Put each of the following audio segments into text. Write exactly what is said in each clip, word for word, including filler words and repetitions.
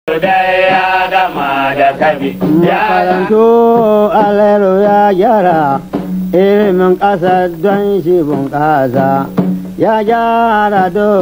dai ya gama da kabi ya Makarantu alero ya gyara ilimin ƙasa don shi bunƙasa. Ya gyara duk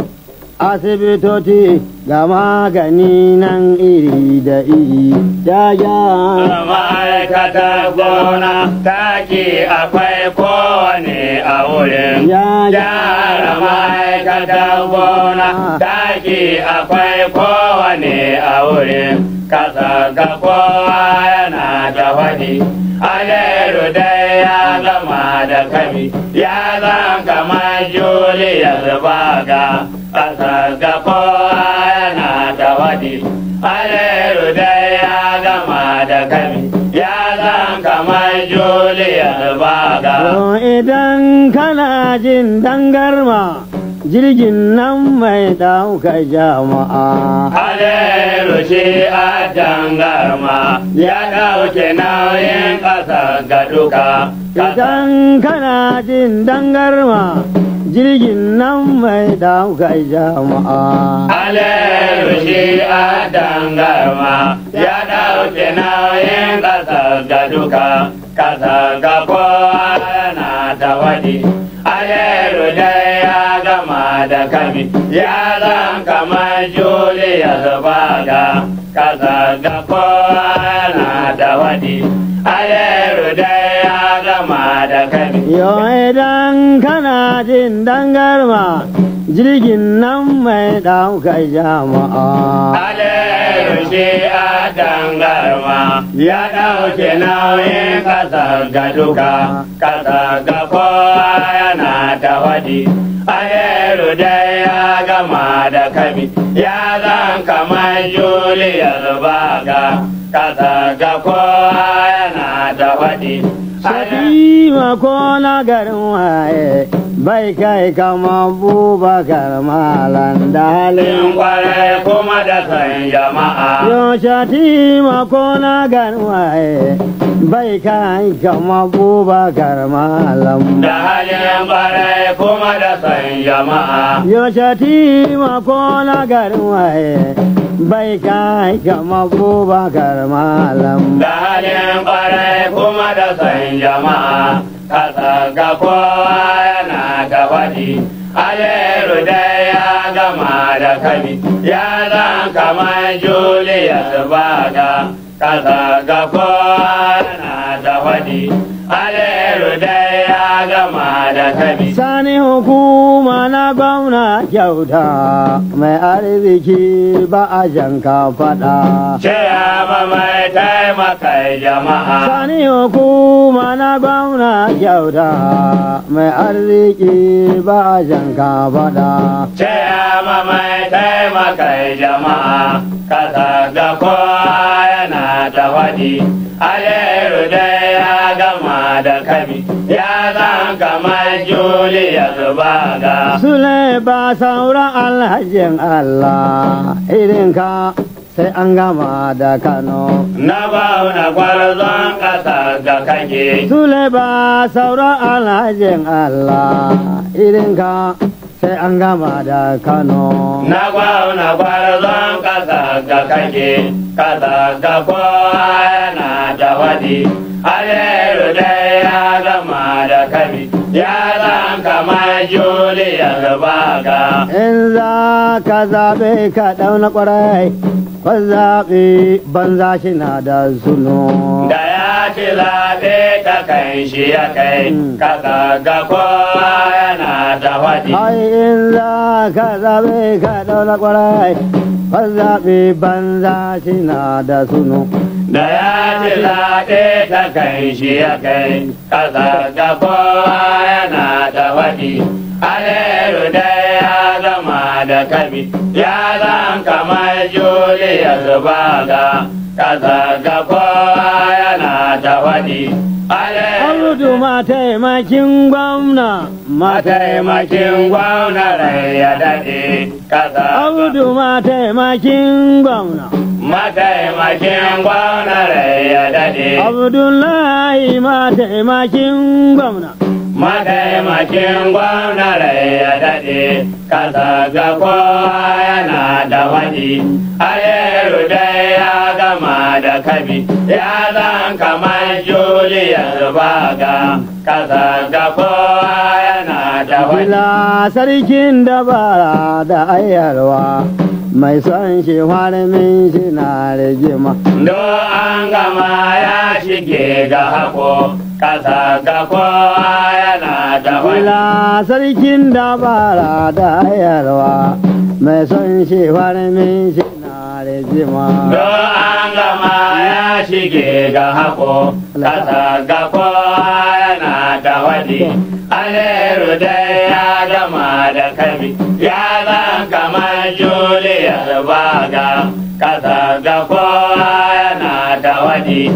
asibitoci ga magani nan iri da iri. Ya gyara ma'aikatar gona taki akwai kowane a wurin. Ya gyara ma'aikatar gona taki akwai kowane a wurin. Kasa ga kowa yana da wani. Aleru dai ya gama da kami ya zan kamar Julius Baga. Kasa ga kowa yana da wani. Aleru dai ya gama da kami ya zan kamar Julius Baga. Idan kana jin dangarma jirgin nan mai ɗaukar jama'a. Aleru shi a dangarma ya ɗauke nauyin ƙasa ga duka. Idan kana jin dangarma jirgin nan mai ɗaukar jama'a. Aleru shi a dangarma ya ɗauke nauyin ƙasa ga duka. Ƙasa ga kowa yana da wani. Aleru dai ya gama da kami ya zan kamar Julius Baga. Kasa ga kowa yana da wani. Aleru dai ya gama da kami. Yo idan kana jin dangarma jirgin nan mai ɗaukar jama'a. Aleru shi a dangarma ya ɗauke nauyin ƙasa ga duka. Kasa ga kowa yana da wani. Aleru dai ya gama da kami ya zan kamar Julius Baga. Kasa ga kowa yana da wani. Shatima ko na garin waye bai kai kama Bubakar Malam da halin kwarai kuma da san jama'a. Yo shatima ko na garin waye bai kai kama Bubakar Malam da halin kwarai kuma da san jama'a. Yo shatima ko na garin waye bai kai kama Bubakar Malam da halin kwarai kuma da san jama'a. Kasa ga kowa yana da wani. Aleru dai ya gama da kami ya zan kamar Julius Baga. Kasa ga kowa yana da wani. Aleru dai ya gama da kami. Sani hukuma na gwamna kyauta mai arziki ba a janka fada. Ciyama mai taimaka jama'a. Sani hukuma na gwamna kyauta mai arziki ba a janka fada. Ciyama mai taimaka jama'a. Kasa ga kowa yana da wani. Aleru dai ya gama da kami ya zan kamar Julius Baga. Sule ba sauran alhajin Allah irin ka sai an gama da Kano. Na bauna gwarzon ƙasa ga kake. Sule ba sauran alhajin Allah irin ka sai an gama da Kano. Na bauna gwarzon ƙasa ga kake. Ƙasa ga kowa yana da wani. Aleru dai ya gama da kami ya zan kamar Julius Baga. In za ka zaɓe ka ɗauna ƙwarai, ka zaɓe banza shi na da suno. Da ya ci zaɓe ta kai shi ya kai, kasa ga kowa yana da wani. Ai in za ka zaɓe ka ɗauna ƙwarai, ka zaɓe banza shi na da suno. Da ya ci zaɓe ta kai shi ya kai, kasa ga kowa yana da wani. Aleru dai ya gama da kami ya zan kamar Julius Baga. Kasa ga kowa yana da wani. Audu mataimakin gwamna, mataimakin gwamna rai ya daɗe. Kasa Audu mataimakin gwamna, mataimakin gwamna rai ya daɗe. Abdullahi mataimakin gwamna, mataimakin gwamna rai ya daɗe. Kasa ga kowa yana da wani. Aleru dai kabi ya zan kamar Julius Baga kasa ga kowa yana da wani. Bila sarkin dabara da ayarwa mai son shi min shi na rigima. Do an gama ya shige ga hako kasa ga kowa yana da wani. Bila sarkin dabara da ayarwa mai son shi min shi na rigima. Do an gama ya shige ga hako kasa ga kowa yana da wani. Aleru dai ya gama da kabi ya zan kamar Julius Baga kasa ga kowa yana da wani.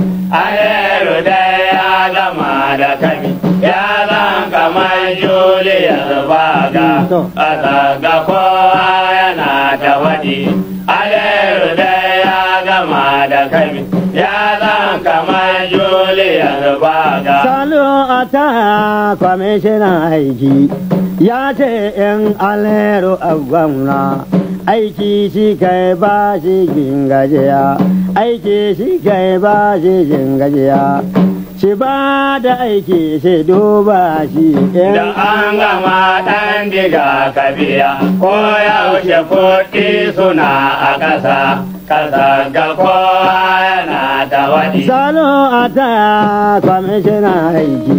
Aleru dai ya gama da kabi ya zan kamar Julius Baga kasa ga kowa yana da wani. Aleru dai ya gama da kabi ya zan kamar Julius Baga. Salo a ta kwamishinan aiki ya ce in alero a gwamna aiki shi kai ba shi gingajiya, aiki shi kai ba shi gingajiya, shi ba da aiki shi duba shi da an gama ɗan diga kabiya ko yaushe kuɗi suna a ƙasa kasa ga kowa yana da wani. Salo a ta kwamishinan aiki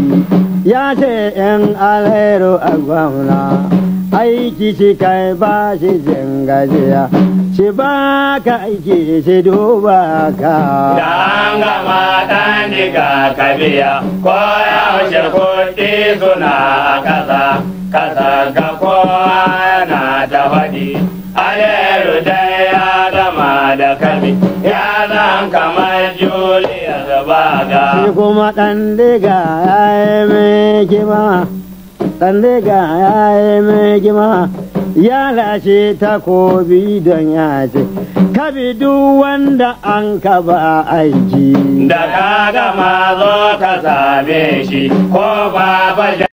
ya ce in alero a gwamna aiki shi kai ba shi jingajiya, shi ba ka aiki shi duba ka. Da an gama ɗan diga kabiya ko yaushe kuɗi suna a ƙasa kasa ga kowa yana da wani. Aleru dai ya gama da kabi ya zan kamar Julius Baga. Shi kuma ɗan diga ya yi mai kima, ɗan diga ya yi mai kima, ya lashe takobi don ya ce, kabi duk wanda an ka ba aiki. Da ka gama zo ka same shi ko ba